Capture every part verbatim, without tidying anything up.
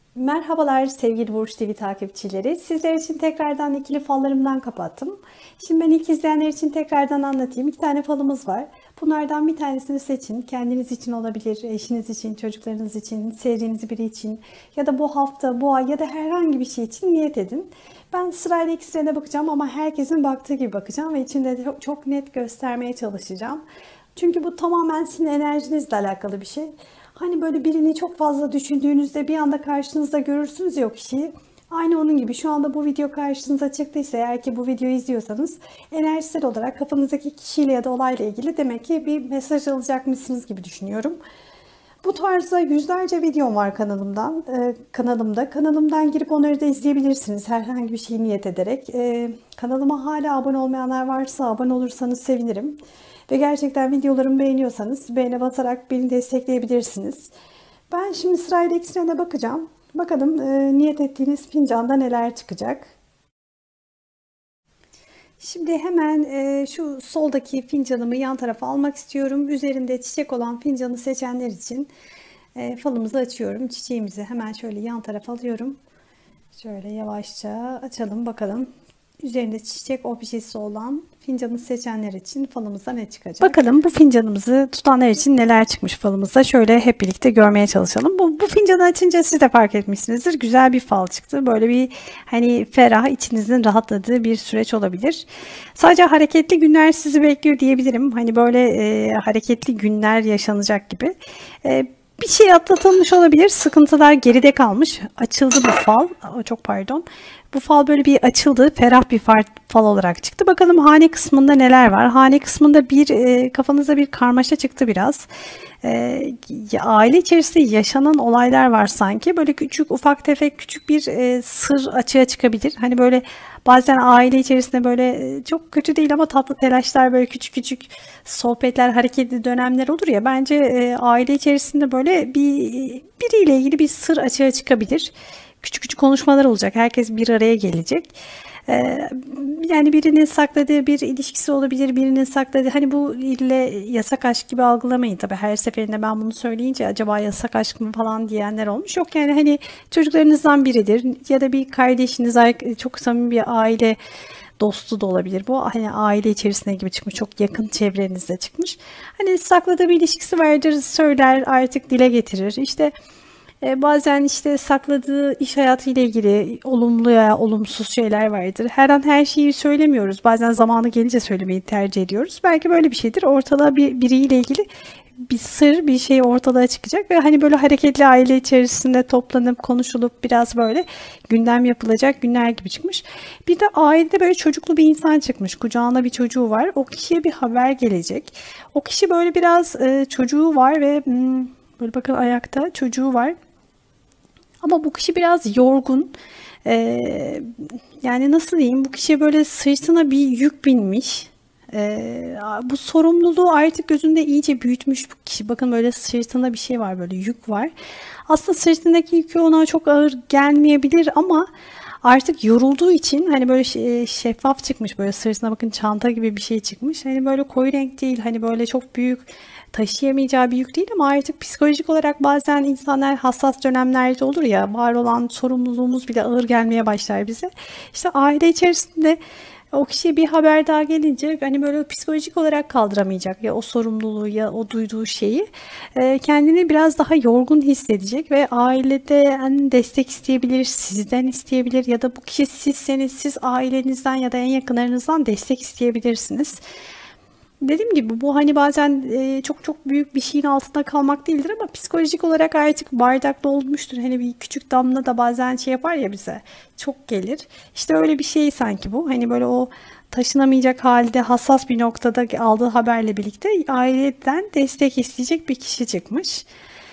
Merhabalar sevgili Burç T V takipçileri. Sizler için tekrardan ikili fallarımdan kapattım. Şimdi ben ilk izleyenler için tekrardan anlatayım. İki tane falımız var. Bunlardan bir tanesini seçin. Kendiniz için olabilir, eşiniz için, çocuklarınız için, sevdiğiniz biri için ya da bu hafta, bu ay ya da herhangi bir şey için niyet edin. Ben sırayla ikisine bakacağım ama herkesin baktığı gibi bakacağım ve içinde çok, çok net göstermeye çalışacağım. Çünkü bu tamamen sizin enerjinizle alakalı bir şey. Hani böyle birini çok fazla düşündüğünüzde bir anda karşınızda görürsünüz ya o kişiyi. Aynı onun gibi şu anda bu video karşınıza çıktıysa, eğer ki bu videoyu izliyorsanız, enerjisel olarak kafanızdaki kişiyle ya da olayla ilgili demek ki bir mesaj alacakmışsınız gibi düşünüyorum. Bu tarzda yüzlerce videom var kanalımdan, e, kanalımda. Kanalımdan girip onları da izleyebilirsiniz herhangi bir şey niyet ederek. E, kanalıma hala abone olmayanlar varsa abone olursanız sevinirim. Ve gerçekten videolarımı beğeniyorsanız beğene basarak beni destekleyebilirsiniz. Ben şimdi sırayla ikisine bakacağım. Bakalım e, niyet ettiğiniz fincanda neler çıkacak. Şimdi hemen e, şu soldaki fincanımı yan tarafa almak istiyorum. Üzerinde çiçek olan fincanı seçenler için e, falımızı açıyorum. Çiçeğimizi hemen şöyle yan tarafa alıyorum. Şöyle yavaşça açalım bakalım. Üzerinde çiçek objesi olan fincanı seçenler için falımızda ne çıkacak? Bakalım bu fincanımızı tutanlar için neler çıkmış falımızda. Şöyle hep birlikte görmeye çalışalım. Bu, bu fincanı açınca siz de fark etmişsinizdir. Güzel bir fal çıktı. Böyle bir hani ferah, içinizin rahatladığı bir süreç olabilir. Sadece hareketli günler sizi bekliyor diyebilirim. Hani böyle e, hareketli günler yaşanacak gibi. E, Bir şey atlatılmış olabilir. Sıkıntılar geride kalmış. Açıldı bu fal. Çok pardon. Bu fal böyle bir açıldı. Ferah bir fal olarak çıktı. Bakalım hane kısmında neler var. Hane kısmında bir e, kafanızda bir karmaşa çıktı biraz. E, aile içerisinde yaşanan olaylar var sanki. Böyle küçük ufak tefek küçük bir e, sır açığa çıkabilir. Hani böyle bazen aile içerisinde böyle e, çok kötü değil ama tatlı telaşlar, böyle küçük küçük sohbetler, hareketli dönemler olur ya. Bence e, aile içerisinde böyle bir biriyle ilgili bir sır açığa çıkabilir. Küçük küçük konuşmalar olacak. Herkes bir araya gelecek. Ee, yani birinin sakladığı bir ilişkisi olabilir. Birinin sakladığı, hani bu ille yasak aşk gibi algılamayın. Tabii her seferinde ben bunu söyleyince acaba yasak aşk mı falan diyenler olmuş. Yok yani hani çocuklarınızdan biridir ya da bir kardeşiniz, çok samimi bir aile dostu da olabilir bu. Hani aile içerisinde gibi çıkmış. Çok yakın çevrenizde çıkmış. Hani sakladığı bir ilişkisi vardır. Söyler, artık dile getirir. İşte e, bazen işte sakladığı iş hayatıyla ilgili olumlu ya olumsuz şeyler vardır. Her an her şeyi söylemiyoruz. Bazen zamanı gelince söylemeyi tercih ediyoruz. Belki böyle bir şeydir. Ortalığa bir biriyle ilgili bir sır, bir şey ortalığa çıkacak ve hani böyle hareketli aile içerisinde toplanıp konuşulup biraz böyle gündem yapılacak günler gibi çıkmış. Bir de ailede böyle çocuklu bir insan çıkmış. Kucağında bir çocuğu var. O kişiye bir haber gelecek. O kişi böyle biraz e, çocuğu var ve hmm, böyle bakın ayakta çocuğu var. Ama bu kişi biraz yorgun. Ee, yani nasıl diyeyim? Bu kişiye böyle sırtına bir yük binmiş. Ee, bu sorumluluğu artık gözünde iyice büyütmüş bu kişi. Bakın böyle sırtında bir şey var, böyle yük var. Aslında sırtındaki yükü ona çok ağır gelmeyebilir ama artık yorulduğu için hani böyle şeffaf çıkmış, böyle sırtına bakın çanta gibi bir şey çıkmış. Hani böyle koyu renk değil, hani böyle çok büyük taşıyamayacağı bir yük değil ama artık psikolojik olarak bazen insanlar hassas dönemlerde olur ya, var olan sorumluluğumuz bile ağır gelmeye başlar bize. İşte aile içerisinde o kişiye bir haber daha gelince hani böyle psikolojik olarak kaldıramayacak ya o sorumluluğu ya o duyduğu şeyi, e, kendini biraz daha yorgun hissedecek ve aileden destek isteyebilir, sizden isteyebilir ya da bu kişi sizseniz siz ailenizden ya da en yakınlarınızdan destek isteyebilirsiniz. Dediğim gibi bu hani bazen e, çok çok büyük bir şeyin altında kalmak değildir ama psikolojik olarak artık bardak dolmuştur. Hani bir küçük damla da bazen şey yapar ya bize, çok gelir. İşte öyle bir şey sanki bu. Hani böyle o taşınamayacak halde hassas bir noktada aldığı haberle birlikte aileden destek isteyecek bir kişi çıkmış.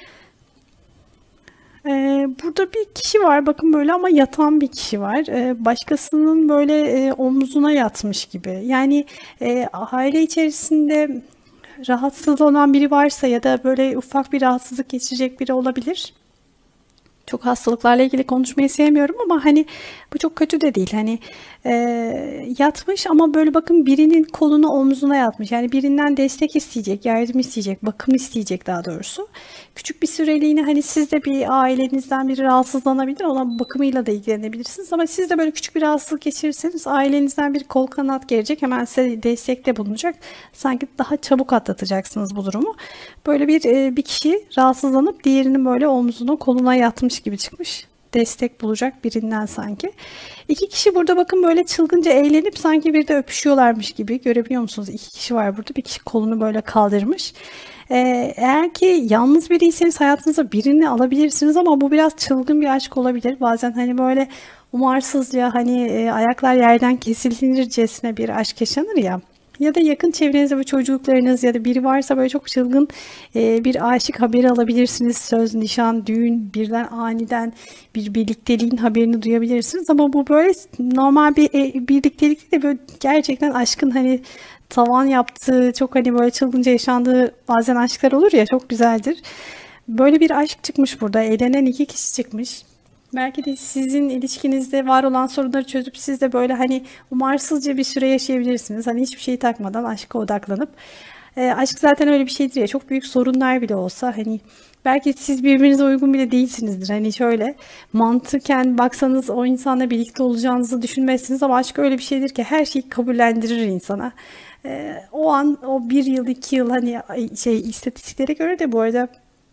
Ee, burada bir kişi var bakın böyle ama yatan bir kişi var. Ee, başkasının böyle e, omzuna yatmış gibi. Yani e, aile içerisinde rahatsız olan biri varsa ya da böyle ufak bir rahatsızlık geçirecek biri olabilir. Çok hastalıklarla ilgili konuşmayı sevmiyorum ama hani bu çok kötü de değil. Hani e, yatmış ama böyle bakın birinin kolunu omzuna yatmış. Yani birinden destek isteyecek, yardım isteyecek, bakım isteyecek daha doğrusu. Küçük bir süreliğine hani siz de bir ailenizden biri rahatsızlanabilir. Ona bakımıyla da ilgilenebilirsiniz. Ama siz de böyle küçük bir rahatsızlık geçirirseniz ailenizden bir kol kanat gelecek. Hemen size destekte bulunacak. Sanki daha çabuk atlatacaksınız bu durumu. Böyle bir e, bir kişi rahatsızlanıp diğerinin böyle omzuna koluna yatmış gibi çıkmış. Destek bulacak birinden sanki. İki kişi burada bakın böyle çılgınca eğlenip sanki bir de öpüşüyorlarmış gibi. Görebiliyor musunuz? İki kişi var burada. Bir kişi kolunu böyle kaldırmış. Ee, eğer ki yalnız biriyseniz hayatınıza birini alabilirsiniz ama bu biraz çılgın bir aşk olabilir. Bazen hani böyle umarsızca hani e, ayaklar yerden kesilircesine bir aşk yaşanır ya. Ya da yakın çevrenizde bu çocuklarınız ya da biri varsa böyle çok çılgın e, bir aşık haberi alabilirsiniz. Söz, nişan, düğün, birden aniden bir birlikteliğin haberini duyabilirsiniz. Ama bu böyle normal bir e, birliktelik de böyle gerçekten aşkın hani tavan yaptığı, çok hani böyle çılgınca yaşandığı bazen aşklar olur ya, çok güzeldir. Böyle bir aşk çıkmış burada. Eğlenen iki kişi çıkmış. Belki de sizin ilişkinizde var olan sorunları çözüp siz de böyle hani umarsızca bir süre yaşayabilirsiniz. Hani hiçbir şeyi takmadan aşka odaklanıp. E, aşk zaten öyle bir şeydir ya, çok büyük sorunlar bile olsa hani belki siz birbirinize uygun bile değilsinizdir. Hani şöyle mantıken baksanız o insanla birlikte olacağınızı düşünmezsiniz ama aşk öyle bir şeydir ki her şeyi kabullendirir insana. E, o an o bir yıl iki yıl hani şey istatistiklere göre de bu arada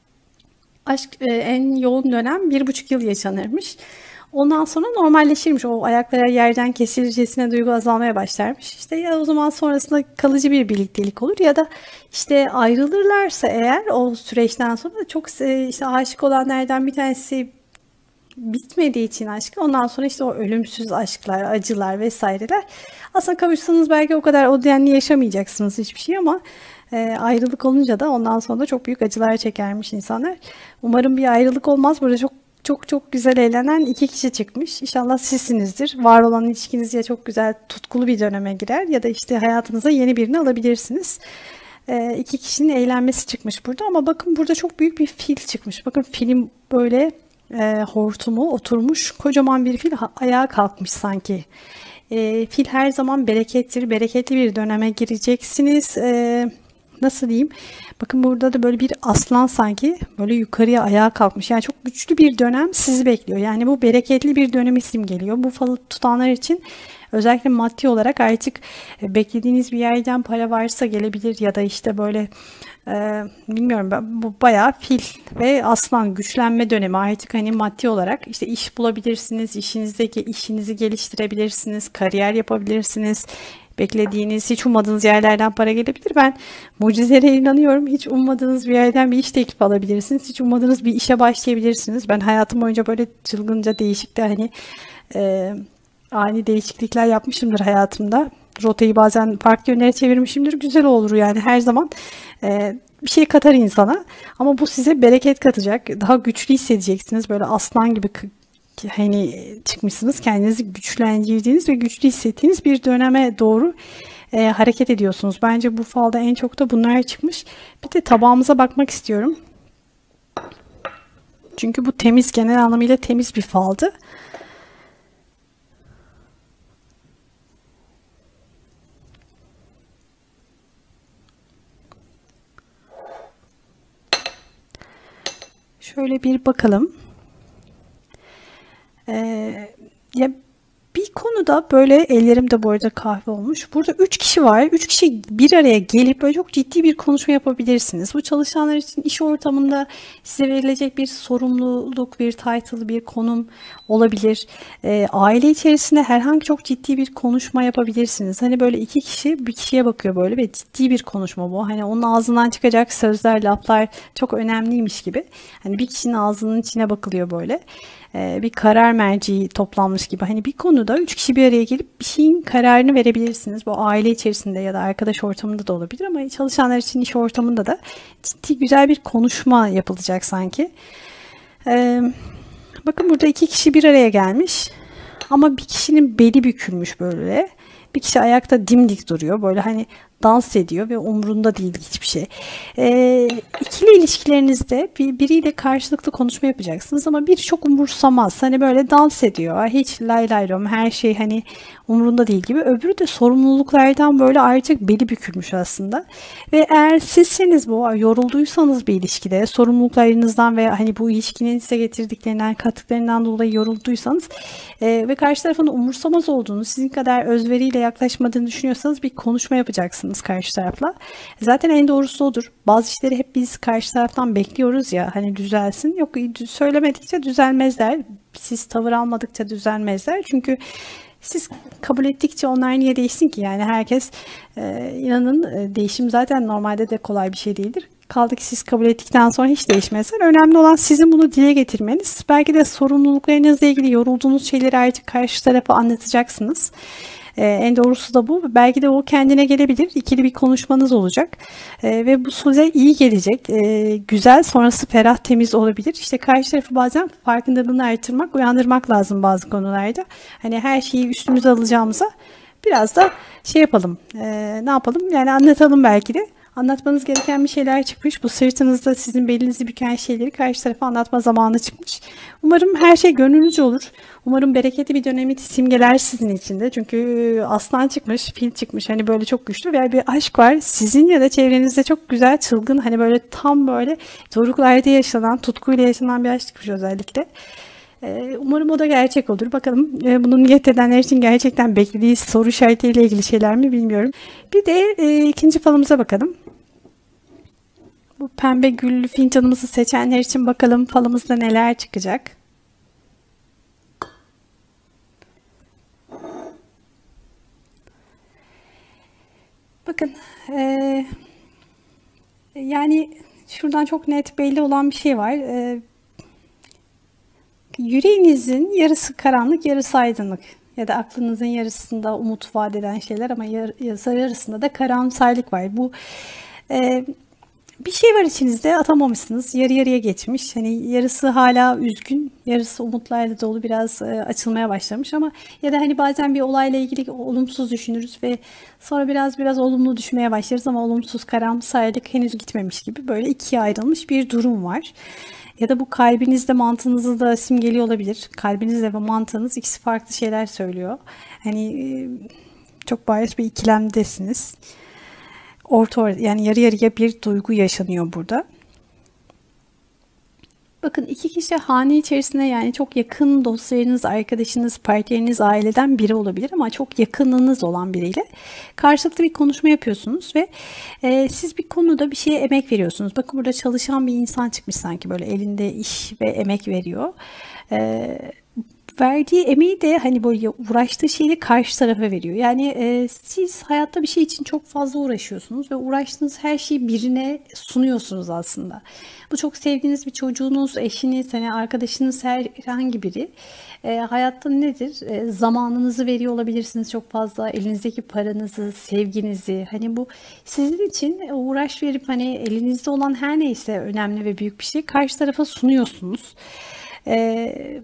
aşk e, en yoğun dönem bir buçuk yıl yaşanırmış. Ondan sonra normalleşirmiş. O ayakları yerden kesilircesine duygu azalmaya başlarmış. İşte ya o zaman sonrasında kalıcı bir birliktelik olur ya da işte ayrılırlarsa eğer o süreçten sonra da çok e, işte aşık olanlardan bir tanesi bitmediği için aşkı ondan sonra işte o ölümsüz aşklar, acılar vesaireler. Aslında kavuşsanız belki o kadar o denli yaşamayacaksınız hiçbir şey ama e, ayrılık olunca da ondan sonra çok büyük acılar çekermiş insanlar. Umarım bir ayrılık olmaz. Burada çok çok çok güzel eğlenen iki kişi çıkmış. İnşallah sizsinizdir. Var olan ilişkiniz ya çok güzel tutkulu bir döneme girer ya da işte hayatınıza yeni birini alabilirsiniz. E, iki kişinin eğlenmesi çıkmış burada ama bakın burada çok büyük bir fil çıkmış. Bakın film böyle e, hortumu oturmuş, kocaman bir fil ayağa kalkmış sanki. E, fil her zaman berekettir. Bereketli bir döneme gireceksiniz. E, nasıl diyeyim? Bakın burada da böyle bir aslan sanki böyle yukarıya ayağa kalkmış. Yani çok güçlü bir dönem sizi bekliyor. Yani bu bereketli bir dönemi simgeliyor. Bu falı tutanlar için özellikle maddi olarak artık beklediğiniz bir yerden para varsa gelebilir ya da işte böyle e, bilmiyorum, ben bu bayağı fil ve aslan güçlenme dönemi. Artık hani maddi olarak işte iş bulabilirsiniz, işinizdeki işinizi geliştirebilirsiniz, kariyer yapabilirsiniz. Beklediğiniz, hiç ummadığınız yerlerden para gelebilir. Ben mucizelere inanıyorum. Hiç ummadığınız bir yerden bir iş teklifi alabilirsiniz. Hiç ummadığınız bir işe başlayabilirsiniz. Ben hayatım boyunca böyle çılgınca değişik de hani e, ani değişiklikler yapmışımdır hayatımda. Rotayı bazen farklı yönlere çevirmişimdir. Güzel olur yani her zaman. E, bir şey katar insana. Ama bu size bereket katacak. Daha güçlü hissedeceksiniz. Böyle aslan gibi hani çıkmışsınız, kendinizi güçlendirdiğiniz ve güçlü hissettiğiniz bir döneme doğru e, hareket ediyorsunuz. Bence bu falda en çok da bunlar çıkmış. Bir de tabağımıza bakmak istiyorum. Çünkü bu temiz, genel anlamıyla temiz bir faldı. Şöyle bir bakalım. Ee, ya bir konuda böyle ellerimde bu arada kahve olmuş. Burada üç kişi var. Üç kişi bir araya gelip böyle çok ciddi bir konuşma yapabilirsiniz. Bu çalışanlar için iş ortamında size verilecek bir sorumluluk, bir title, bir konum olabilir. Ee, aile içerisinde herhangi çok ciddi bir konuşma yapabilirsiniz. Hani böyle iki kişi bir kişiye bakıyor böyle ve ciddi bir konuşma bu. Hani onun ağzından çıkacak sözler, laflar çok önemliymiş gibi. Hani bir kişinin ağzının içine bakılıyor böyle. Bir karar merci toplanmış gibi. Hani bir konuda üç kişi bir araya gelip bir şeyin kararını verebilirsiniz. Bu aile içerisinde ya da arkadaş ortamında da olabilir ama çalışanlar için iş ortamında da ciddi güzel bir konuşma yapılacak sanki. Ee, bakın burada iki kişi bir araya gelmiş ama bir kişinin beli bükülmüş böyle. Bir kişi ayakta dimdik duruyor. Böyle hani dans ediyor ve umurunda değil hiçbir şey. E, ikili ilişkilerinizde bir, biriyle karşılıklı konuşma yapacaksınız ama biri çok umursamaz. Hani böyle dans ediyor. Hiç lay lay rom, her şey hani umurunda değil gibi. Öbürü de sorumluluklardan böyle artık beli bükülmüş aslında. Ve eğer sizseniz bu, yorulduysanız bir ilişkide, sorumluluklarınızdan ve hani bu ilişkinin size getirdiklerinden, kattıklarından dolayı yorulduysanız e, ve karşı tarafın umursamaz olduğunu, sizin kadar özveriyle yaklaşmadığını düşünüyorsanız bir konuşma yapacaksınız karşı tarafla. Zaten en doğrusu odur. Bazı işleri hep biz karşı taraftan bekliyoruz ya, hani düzelsin. Yok, söylemedikçe düzelmezler. Siz tavır almadıkça düzelmezler. Çünkü siz kabul ettikçe onlar niye değişsin ki? Yani herkes e, inanın e, değişim zaten normalde de kolay bir şey değildir. Kaldı ki siz kabul ettikten sonra hiç değişmezler. Önemli olan sizin bunu dile getirmeniz. Belki de sorumluluklarınızla ilgili yorulduğunuz şeyleri artık karşı tarafa anlatacaksınız. Ee, en doğrusu da bu. Belki de o kendine gelebilir. İkili bir konuşmanız olacak. Ee, ve bu size iyi gelecek. Ee, güzel, sonrası ferah, temiz olabilir. İşte karşı tarafı bazen farkındalığını artırmak, uyandırmak lazım bazı konularda. Hani her şeyi üstümüze alacağımıza biraz da şey yapalım. Ee, ne yapalım? Yani anlatalım belki de. Anlatmanız gereken bir şeyler çıkmış. Bu sırtınızda sizin belinizi büken şeyleri karşı tarafa anlatma zamanı çıkmış. Umarım her şey gönlünüzce olur. Umarım bereketli bir dönemi simgeler sizin için de. Çünkü aslan çıkmış, fil çıkmış. Hani böyle çok güçlü ve bir aşk var. Sizin ya da çevrenizde çok güzel, çılgın, hani böyle tam böyle doruklarda yaşanan, tutkuyla yaşanan bir aşk çıkmış özellikle. Umarım o da gerçek olur. Bakalım bunu niyet edenler için gerçekten beklediği soru işaretiyle ilgili şeyler mi bilmiyorum. Bir de e, ikinci falımıza bakalım. Bu pembe güllü fincanımızı seçenler için bakalım falımızda neler çıkacak. Bakın e, yani şuradan çok net belli olan bir şey var. E, yüreğinizin yarısı karanlık, yarısı aydınlık. Ya da aklınızın yarısında umut vaat eden şeyler ama yarısında da karamsarlık var. Bu e, bir şey var içinizde, atamamışsınız. Yarı yarıya geçmiş. Hani yarısı hala üzgün, yarısı umutlarla dolu, biraz e, açılmaya başlamış ama ya da hani bazen bir olayla ilgili olumsuz düşünürüz ve sonra biraz biraz olumlu düşmeye başlarız ama olumsuz, karamsarlık henüz gitmemiş gibi böyle ikiye ayrılmış bir durum var. Ya da bu kalbinizde mantığınızı da simgeliyor olabilir. Kalbinizle ve mantığınız ikisi farklı şeyler söylüyor. Hani çok bariz bir ikilemdesiniz. Orta, yani yarı yarıya bir duygu yaşanıyor burada. Bakın iki kişi hane içerisinde, yani çok yakın dostlarınız, arkadaşınız, partneriniz, aileden biri olabilir ama çok yakınınız olan biriyle karşılıklı bir konuşma yapıyorsunuz ve e, siz bir konuda bir şeye emek veriyorsunuz. Bakın burada çalışan bir insan çıkmış, sanki böyle elinde iş ve emek veriyor. E, verdiği emeği de hani böyle uğraştığı şeyi karşı tarafa veriyor. Yani e, siz hayatta bir şey için çok fazla uğraşıyorsunuz ve uğraştığınız her şeyi birine sunuyorsunuz aslında. Bu çok sevdiğiniz bir çocuğunuz, eşiniz, hani arkadaşınız, herhangi biri. E, hayatta nedir? E, zamanınızı veriyor olabilirsiniz çok fazla. Elinizdeki paranızı, sevginizi. Hani bu sizin için uğraş verip hani elinizde olan her neyse önemli ve büyük bir şey karşı tarafa sunuyorsunuz. Eee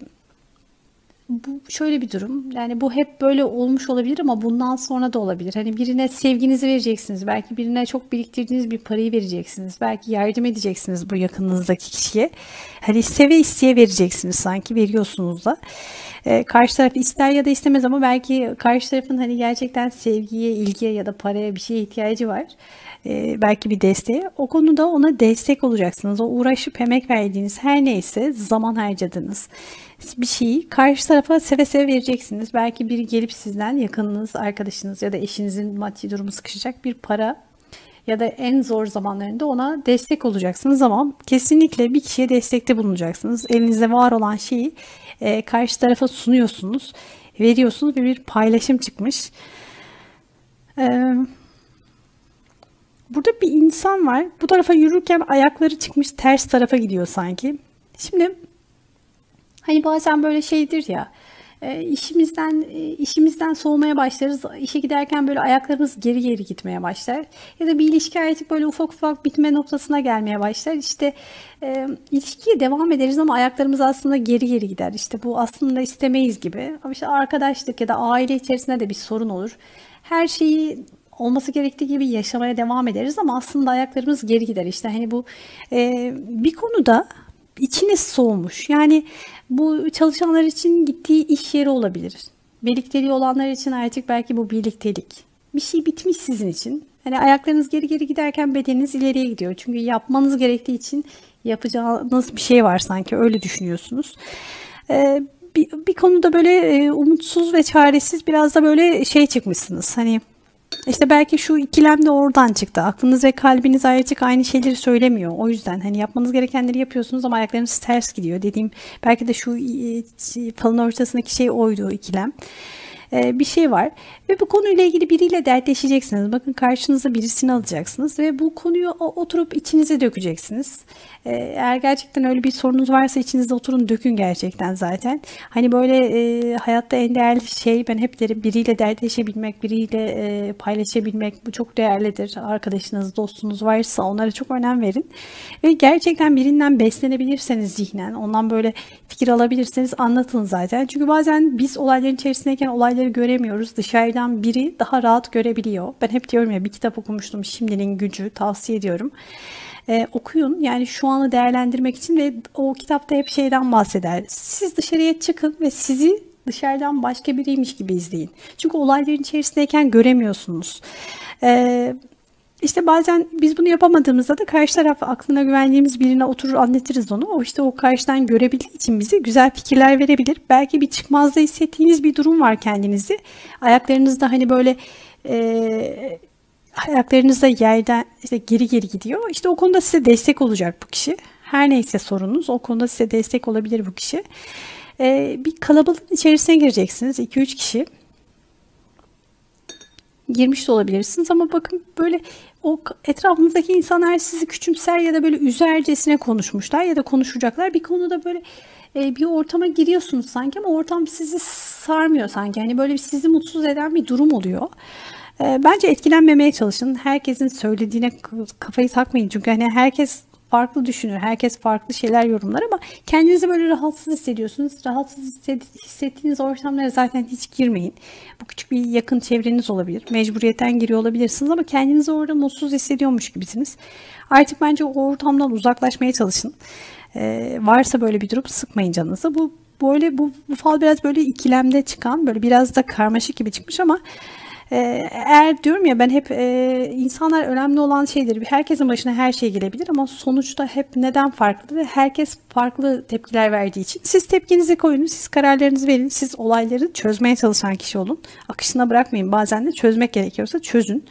Bu şöyle bir durum. Yani bu hep böyle olmuş olabilir ama bundan sonra da olabilir. Hani birine sevginizi vereceksiniz. Belki birine çok biriktirdiğiniz bir parayı vereceksiniz. Belki yardım edeceksiniz bu yakınınızdaki kişiye. Hani seve isteye vereceksiniz, sanki veriyorsunuz da. Ee, karşı taraf ister ya da istemez ama belki karşı tarafın hani gerçekten sevgiye, ilgiye ya da paraya, bir şeye ihtiyacı var. Ee, belki bir desteğe. O konuda ona destek olacaksınız. O uğraşıp emek verdiğiniz her neyse, zaman harcadığınız bir şeyi karşı tarafa seve seve vereceksiniz. Belki biri gelip sizden, yakınınız, arkadaşınız ya da eşinizin maddi durumu sıkışacak, bir para ya da en zor zamanlarında ona destek olacaksınız ama kesinlikle bir kişiye destekte bulunacaksınız. Elinizde var olan şeyi e, karşı tarafa sunuyorsunuz, veriyorsunuz ve bir paylaşım çıkmış. Eee Burada bir insan var. Bu tarafa yürürken ayakları çıkmış, ters tarafa gidiyor sanki. Şimdi hani bazen böyle şeydir ya, e, işimizden e, işimizden soğumaya başlarız. İşe giderken böyle ayaklarımız geri geri gitmeye başlar. Ya da bir ilişki artık böyle ufak ufak bitme noktasına gelmeye başlar. İşte e, ilişkiye devam ederiz ama ayaklarımız aslında geri geri gider. İşte bu aslında istemeyiz gibi. Ama işte arkadaşlık ya da aile içerisinde de bir sorun olur. Her şeyi olması gerektiği gibi yaşamaya devam ederiz ama aslında ayaklarımız geri gider. İşte hani bu e, bir konuda içiniz soğumuş. Yani bu çalışanlar için gittiği iş yeri olabilir. Birlikteliği olanlar için artık belki bu birliktelik. Bir şey bitmiş sizin için. Hani ayaklarınız geri geri giderken bedeniniz ileriye gidiyor. Çünkü yapmanız gerektiği için yapacağınız bir şey var sanki, öyle düşünüyorsunuz. Ee, bir, bir konuda böyle e, umutsuz ve çaresiz, biraz da böyle şey çıkmışsınız. Hani işte belki şu ikilem de oradan çıktı. Aklınız ve kalbiniz artık aynı şeyleri söylemiyor. O yüzden hani yapmanız gerekenleri yapıyorsunuz ama ayaklarınız ters gidiyor. Dediğim belki de şu e, falın ortasındaki şey oydu, ikilem. Ee, bir şey var ve bu konuyla ilgili biriyle dertleşeceksiniz. Bakın, karşınıza birisini alacaksınız ve bu konuyu oturup içinize dökeceksiniz. Ee, eğer gerçekten öyle bir sorunuz varsa içinizde oturun dökün gerçekten zaten. Hani böyle e, hayatta en değerli şey, ben hep derim, biriyle dertleşebilmek, biriyle e, paylaşabilmek, bu çok değerlidir. Arkadaşınız, dostunuz varsa onlara çok önem verin. Ve gerçekten birinden beslenebilirseniz zihnen, ondan böyle fikir alabilirseniz anlatın zaten. Çünkü bazen biz olayların içerisindeyken olayları göremiyoruz. Dışarıdan biri daha rahat görebiliyor. Ben hep diyorum ya, bir kitap okumuştum, Şimdinin Gücü, tavsiye ediyorum. Ee, okuyun yani şu anı değerlendirmek için ve o kitapta hep şeyden bahseder. Siz dışarıya çıkın ve sizi dışarıdan başka biriymiş gibi izleyin. Çünkü olayların içerisindeyken göremiyorsunuz. Ee, İşte bazen biz bunu yapamadığımızda da karşı taraf, aklına güvendiğimiz birine oturur anlatırız onu. O işte o karşıdan görebildiği için bize güzel fikirler verebilir. Belki bir çıkmazda hissettiğiniz bir durum var kendinizi. Ayaklarınızda hani böyle e, ayaklarınızda yerden işte geri geri gidiyor. İşte o konuda size destek olacak bu kişi. Her neyse sorunuz, o konuda size destek olabilir bu kişi. E, bir kalabalığın içerisine gireceksiniz, iki üç kişi. Girmiş de olabilirsiniz ama bakın böyle o etrafınızdaki insanlar sizi küçümser ya da böyle üzercesine konuşmuşlar ya da konuşacaklar. Bir konuda böyle e, bir ortama giriyorsunuz sanki ama ortam sizi sarmıyor sanki. Hani böyle sizi mutsuz eden bir durum oluyor. E, bence etkilenmemeye çalışın. Herkesin söylediğine kafayı takmayın. Çünkü hani herkes farklı düşünür. Herkes farklı şeyler yorumlar ama kendinizi böyle rahatsız hissediyorsunuz. Rahatsız hissettiğiniz ortamlara zaten hiç girmeyin. Bu küçük bir yakın çevreniz olabilir. Mecburiyetten giriyor olabilirsiniz ama kendinizi orada mutsuz hissediyormuş gibisiniz. Artık bence o ortamdan uzaklaşmaya çalışın. Ee, varsa böyle bir durum, sıkmayın canınızı. Bu böyle bu, bu fal biraz böyle ikilemde çıkan, böyle biraz da karmaşık gibi çıkmış ama eğer diyorum ya, ben hep e, insanlar önemli olan şeydir. Herkesin başına her şey gelebilir ama sonuçta hep neden farklı ve herkes farklı tepkiler verdiği için siz tepkinizi koyun, siz kararlarınızı verin, siz olayları çözmeye çalışan kişi olun. Akışına bırakmayın, bazen de çözmek gerekiyorsa çözün.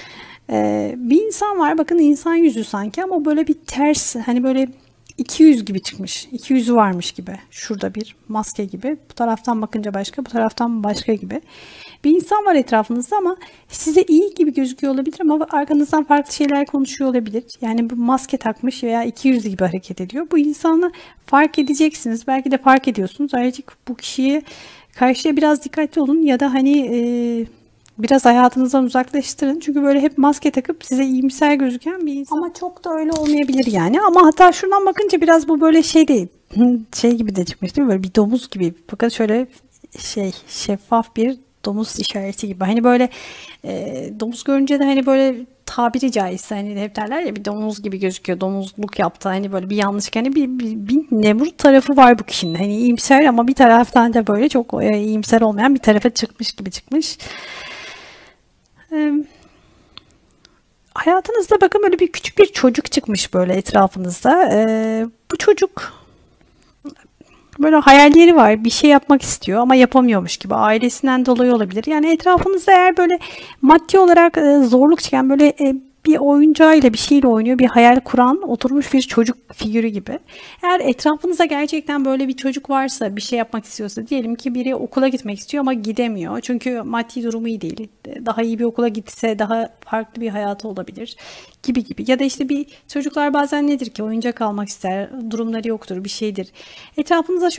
Ee, bir insan var, bakın insan yüzü sanki ama böyle bir ters, hani böyle iki yüz gibi çıkmış. İki yüzü varmış gibi. Şurada bir maske gibi. Bu taraftan bakınca başka, bu taraftan başka gibi. Bir insan var etrafınızda ama size iyi gibi gözüküyor olabilir ama arkanızdan farklı şeyler konuşuyor olabilir. Yani bu maske takmış veya iki yüzlü gibi hareket ediyor. Bu insanı fark edeceksiniz. Belki de fark ediyorsunuz. Ayrıca bu kişiye karşıya biraz dikkatli olun ya da hani e, biraz hayatınızdan uzaklaştırın. Çünkü böyle hep maske takıp size iyimser gözüken bir insan. Ama çok da öyle olmayabilir yani. Ama hatta şuradan bakınca biraz bu böyle şey değil. Şey gibi de çıkmış değil mi? Böyle bir domuz gibi. Bakın şöyle şey, şeffaf bir domuz işareti gibi. Hani böyle e, domuz görünce de hani böyle tabiri caizse hani hep derler ya, bir domuz gibi gözüküyor. Domuzluk yaptı. Hani böyle bir yanlış. Hani bir, bir, bir Nemrut tarafı var bu kişinin. Hani iyimser ama bir taraftan da böyle çok e, iyimser olmayan bir tarafa çıkmış gibi çıkmış. E, hayatınızda bakın böyle bir küçük bir çocuk çıkmış böyle etrafınızda. E, bu çocuk böyle hayalleri var, bir şey yapmak istiyor ama yapamıyormuş gibi, ailesinden dolayı olabilir. Yani etrafınızda eğer böyle maddi olarak e, zorluk çeken, böyle e, bir oyuncağıyla bir şeyle oynuyor, bir hayal kuran, oturmuş bir çocuk figürü gibi. Eğer etrafınızda gerçekten böyle bir çocuk varsa, bir şey yapmak istiyorsa, diyelim ki biri okula gitmek istiyor ama gidemiyor. Çünkü maddi durumu iyi değil. Daha iyi bir okula gitse daha farklı bir hayatı olabilir gibi gibi. Ya da işte bir çocuklar bazen nedir ki, oyuncak almak ister, durumları yoktur, bir şeydir. Etrafınıza şöyle bir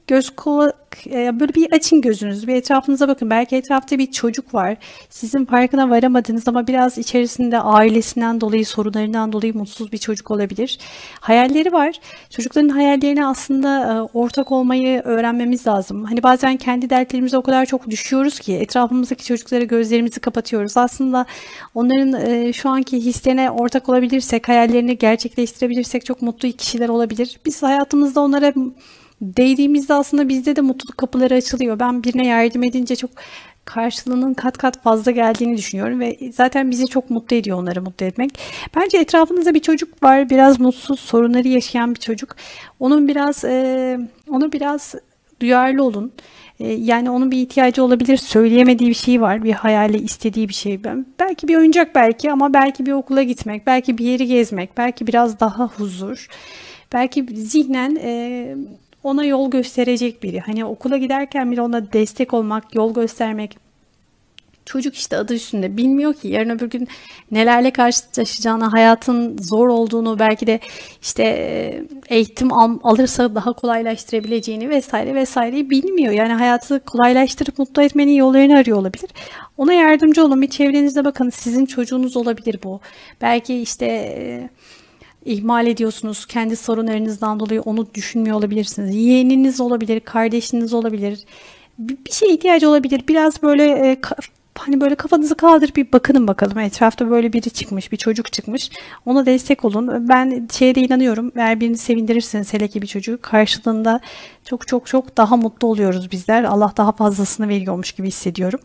göz kulak e, böyle bir açın gözünüzü, bir etrafınıza bakın. Belki etrafta bir çocuk var. Sizin farkına varamadığınız ama biraz içerisinde ailesinden dolayı, sorunlarından dolayı mutsuz bir çocuk olabilir. Hayalleri var. Çocukların hayallerine aslında e, ortak olmayı öğrenmemiz lazım. Hani bazen kendi dertlerimize o kadar çok düşüyoruz ki etrafımızdaki çocuklara gözlerimizi kapatıyoruz. Aslında onların e, şu anki hislerine ortak olabilirsek, hayallerini gerçekleştirebilirsek çok mutlu kişiler olabilir. Biz hayatımızda onlara değdiğimizde aslında bizde de mutluluk kapıları açılıyor. Ben birine yardım edince çok karşılığının kat kat fazla geldiğini düşünüyorum ve zaten bizi çok mutlu ediyor onları mutlu etmek. Bence etrafınızda bir çocuk var, biraz mutsuz, sorunları yaşayan bir çocuk. Onun biraz, e, onu biraz duyarlı olun. E, yani onun bir ihtiyacı olabilir, söyleyemediği bir şey var, bir hayali, istediği bir şey. Ben, belki bir oyuncak belki ama belki bir okula gitmek, belki bir yeri gezmek, belki biraz daha huzur. Belki zihnen e, ona yol gösterecek biri. Hani okula giderken bile ona destek olmak, yol göstermek. Çocuk işte adı üstünde bilmiyor ki yarın öbür gün nelerle karşılaşacağını, hayatın zor olduğunu, belki de işte e, eğitim al, alırsa daha kolaylaştırabileceğini vesaire vesaireyi bilmiyor. Yani hayatı kolaylaştırıp mutlu etmenin yollarını arıyor olabilir. Ona yardımcı olun. Bir çevrenizde bakın, sizin çocuğunuz olabilir bu. Belki işte e, ihmal ediyorsunuz. Kendi sorunlarınızdan dolayı onu düşünmüyor olabilirsiniz. Yeğeniniz olabilir, kardeşiniz olabilir. Bir, bir şeye ihtiyacı olabilir. Biraz böyle e, ka- hani böyle kafanızı kaldırıp bir bakının bakalım. Etrafta böyle biri çıkmış, bir çocuk çıkmış. Ona destek olun. Ben şeye de inanıyorum. Eğer birini sevindirirseniz, hele ki bir çocuğu, karşılığında çok çok çok daha mutlu oluyoruz bizler. Allah daha fazlasını veriyormuş gibi hissediyorum.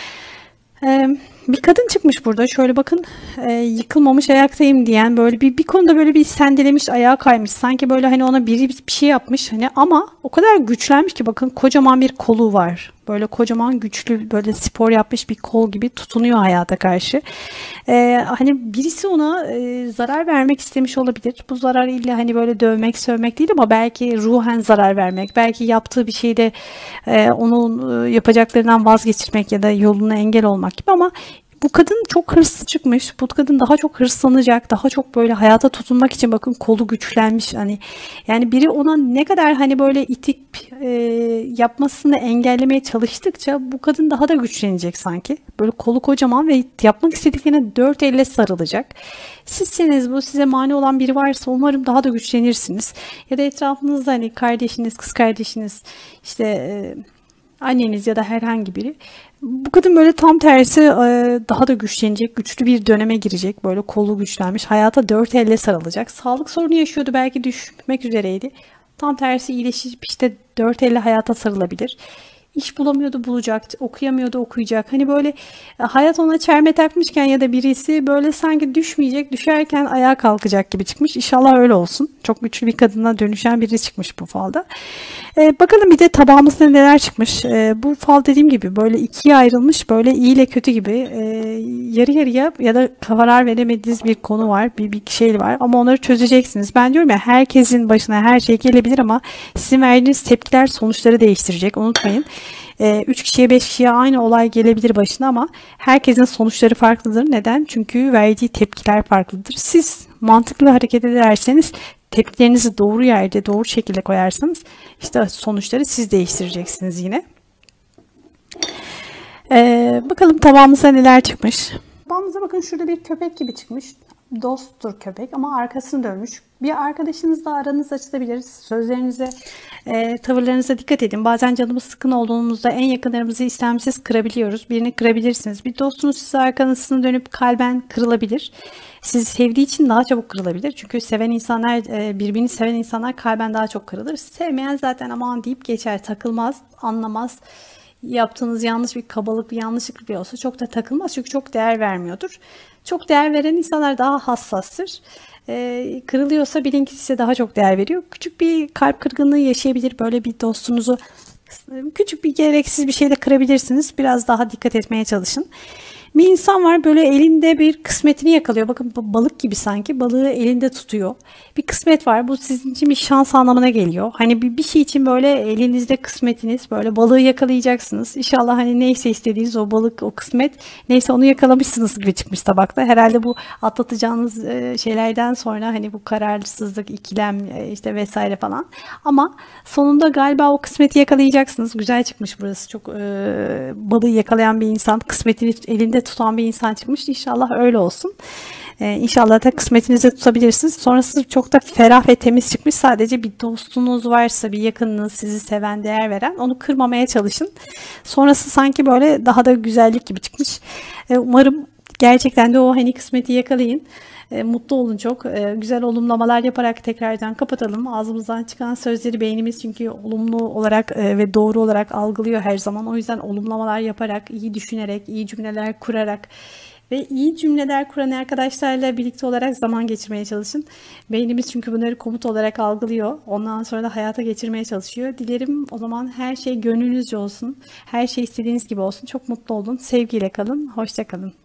Ee, bir kadın çıkmış burada. Şöyle bakın, e, yıkılmamış ayaktayım diyen, böyle bir bir konuda böyle bir sendelemiş, ayağa kaymış. Sanki böyle hani ona biri bir şey yapmış hani, ama o kadar güçlenmiş ki bakın, kocaman bir kolu var. Böyle kocaman, güçlü, böyle spor yapmış bir kol gibi tutunuyor hayata karşı. Ee, hani birisi ona e, zarar vermek istemiş olabilir. Bu zarar illa hani böyle dövmek, sövmek değil ama belki ruhen zarar vermek, belki yaptığı bir şeyde e, onun e, yapacaklarından vazgeçirmek ya da yoluna engel olmak gibi. Ama bu kadın çok hırslı çıkmış. Bu kadın daha çok hırslanacak. Daha çok böyle hayata tutunmak için bakın kolu güçlenmiş. Hani yani biri ona ne kadar hani böyle itip e, yapmasını engellemeye çalıştıkça bu kadın daha da güçlenecek sanki. Böyle kolu kocaman ve yapmak istediklerine dört elle sarılacak. Sizseniz, bu size mani olan biri varsa umarım daha da güçlenirsiniz. Ya da etrafınızda hani kardeşiniz, kız kardeşiniz, işte e, anneniz ya da herhangi biri. Bu kadın böyle tam tersi e, daha da güçlenecek, güçlü bir döneme girecek. Böyle kolu güçlenmiş, hayata dört elle sarılacak. Sağlık sorunu yaşıyordu, belki düşmek üzereydi. Tam tersi iyileşip işte dört elle hayata sarılabilir. İş bulamıyordu, bulacak, okuyamıyordu, okuyacak. Hani böyle e, hayat ona çelme takmışken ya da birisi böyle sanki düşmeyecek, düşerken ayağa kalkacak gibi çıkmış. İnşallah öyle olsun. Çok güçlü bir kadına dönüşen biri çıkmış bu falda. E, bakalım bir de tabağımızda neler çıkmış. E, bu fal dediğim gibi böyle ikiye ayrılmış, böyle iyi ile kötü gibi e, yarı yarıya ya da karar veremediğiniz bir konu var, bir, bir şey var ama onları çözeceksiniz. Ben diyorum ya, herkesin başına her şey gelebilir ama sizin verdiğiniz tepkiler sonuçları değiştirecek. Unutmayın. Üç kişiye beş kişiye aynı olay gelebilir başına ama herkesin sonuçları farklıdır. Neden? Çünkü verdiği tepkiler farklıdır. Siz mantıklı hareket ederseniz, tepkilerinizi doğru yerde, doğru şekilde koyarsanız işte sonuçları siz değiştireceksiniz yine. Ee, bakalım tabağımıza neler çıkmış. Tabağımıza bakın, şurada bir köpek gibi çıkmış. Dosttur köpek ama arkasını dönmüş. Bir arkadaşınızla aranız açılabilir. Sözlerinize, e, tavırlarınıza dikkat edin. Bazen canımız sıkın olduğumuzda en yakınlarımızı istemsiz kırabiliyoruz. Birini kırabilirsiniz. Bir dostunuz size arkasını dönüp kalben kırılabilir. Sizi sevdiği için daha çabuk kırılabilir. Çünkü seven insanlar, e, birbirini seven insanlar kalben daha çok kırılır. Sevmeyen zaten aman deyip geçer, takılmaz, anlamaz. Yaptığınız yanlış bir kabalık, bir yanlışlık bile olsa çok da takılmaz. Çünkü çok değer vermiyordur. Çok değer veren insanlar daha hassastır. Ee, kırılıyorsa bilin ki size daha çok değer veriyor. Küçük bir kalp kırgınlığı yaşayabilir. Böyle bir dostunuzu küçük bir gereksiz bir şeyle kırabilirsiniz. Biraz daha dikkat etmeye çalışın. Bir insan var böyle elinde bir kısmetini yakalıyor. Bakın bu balık gibi sanki balığı elinde tutuyor. Bir kısmet var. Bu sizin için bir şans anlamına geliyor. Hani bir, bir şey için böyle elinizde kısmetiniz böyle balığı yakalayacaksınız. İnşallah hani neyse istediğiniz o balık o kısmet neyse onu yakalamışsınız gibi çıkmış tabakta. Herhalde bu atlatacağınız e, şeylerden sonra hani bu kararsızlık, ikilem e, işte vesaire falan. Ama sonunda galiba o kısmeti yakalayacaksınız. Güzel çıkmış burası. Çok e, balığı yakalayan bir insan, kısmetini elinde tutan bir insan çıkmış. İnşallah öyle olsun. E, İnşallah da kısmetinizi tutabilirsiniz. Sonrası çok da ferah ve temiz çıkmış. Sadece bir dostunuz varsa, bir yakınınız, sizi seven, değer veren onu kırmamaya çalışın. Sonrası sanki böyle daha da güzellik gibi çıkmış. E, umarım gerçekten de o hani kısmeti yakalayın. E, mutlu olun çok. E, güzel olumlamalar yaparak tekrardan kapatalım. Ağzımızdan çıkan sözleri beynimiz çünkü olumlu olarak e, ve doğru olarak algılıyor her zaman. O yüzden olumlamalar yaparak, iyi düşünerek, iyi cümleler kurarak ve iyi cümleler kuran arkadaşlarla birlikte olarak zaman geçirmeye çalışın. Beynimiz çünkü bunları komut olarak algılıyor. Ondan sonra da hayata geçirmeye çalışıyor. Dilerim o zaman her şey gönlünüzce olsun. Her şey istediğiniz gibi olsun. Çok mutlu olun. Sevgiyle kalın. Hoşça kalın.